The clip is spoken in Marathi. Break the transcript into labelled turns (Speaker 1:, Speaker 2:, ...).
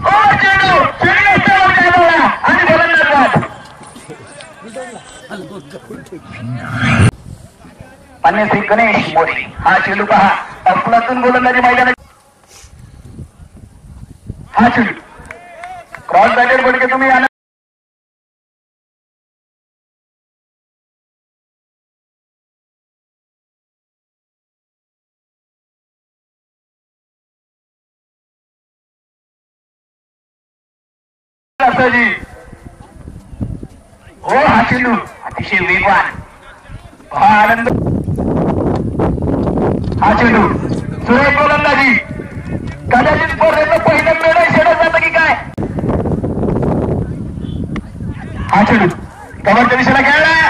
Speaker 1: चेंडू आणि गोलंदाज बाद. पाण्याचे गणेश मोरे हा चेंडू पहा अफलातून गोलंदाजी मैदानात. हा चेंडू क्रॉस बॅटेड बोलके तुम्ही हो. हा चेंडू अतिशय वेगवान. हा आनंद. हा चेंडू सुरेख गोलंदाजी. कदाचित स्पर्धेचं पहिलं मेळ शेडत जातं की काय. हा चेंडू कव्हरच्या दिशेला खेळला.